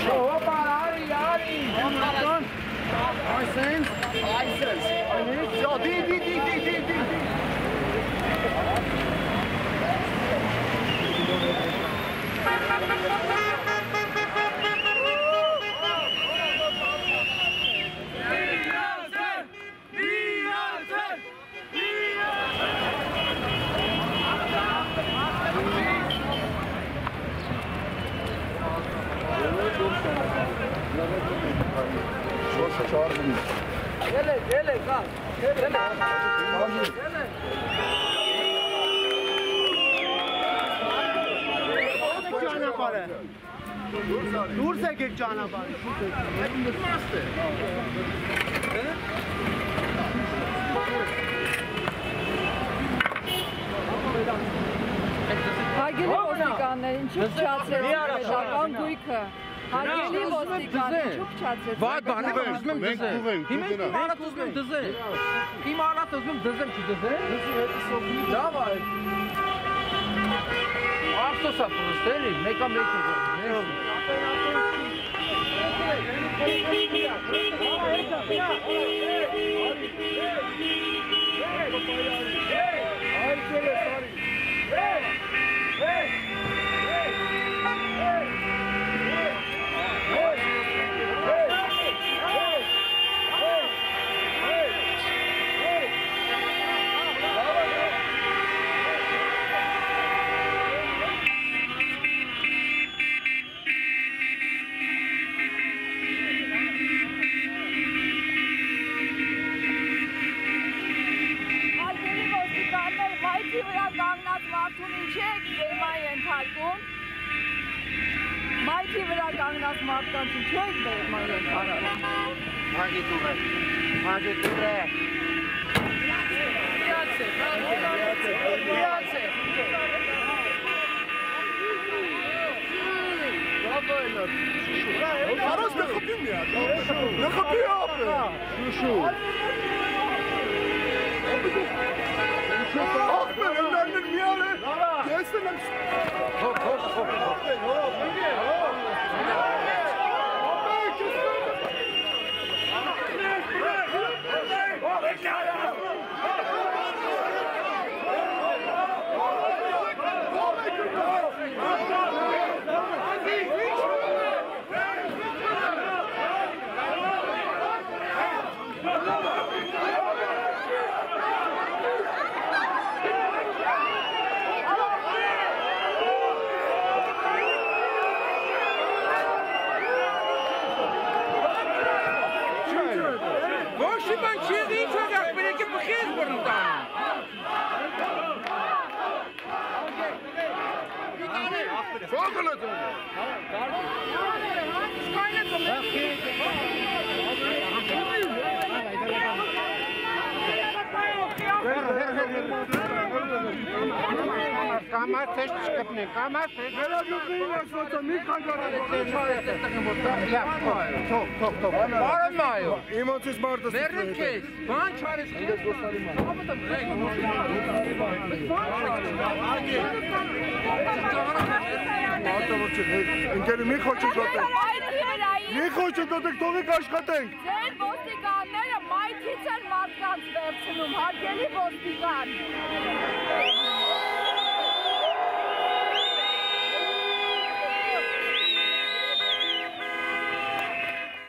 Hoppa, Ari! License? Ja, die. Gele, kal. दूर से किक जाना पारे Հարգելի ոստիկաններ, ինչու փչացրեցիք պետական գույքը։ Հարգելի ոստիկաններ, ինչու փչացրեցիք։ Վայ, բանը ուզում եմ դզել։ Հիմա իմ արած ուզում եմ դզել։ Իմ արած ուզում եմ դզել, չդզել։ Լավ է։ Ախտոս է պրոստ, էլի, մեկա մեկ է։ Մայթի վրա կանգնած մարդկանց ինչու եք բերման ենթարկում։ Հագի տուր է։ Хорош, нахопи меня. Нахопи опы. Шушу. Ах, ben önlerinin bir yere. Gelsin. Hop. Kamar test çıkıpne, kamar test. Veragüzün yaşlata, mi kangarı. Top. Bağırmıyor. İmansız martası. Veririm kes. Ban çaresi. Ընկերը մի խոչի շոտենք։ Մի խոչի դոտեք թողեք աշխատենք։ Ձեր ոստիկանները մայթից են մարդկանց վերցնում, հարգելի ոստիկան։